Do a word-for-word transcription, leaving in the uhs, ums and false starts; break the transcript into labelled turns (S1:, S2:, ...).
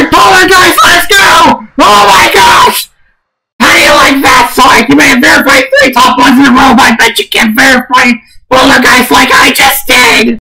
S1: Alright, Polargeist, let's go! Oh my gosh! How do you like that, Sonic? You may have verified three top ones in a row, but I bet you can't verify Polargeist like I just did!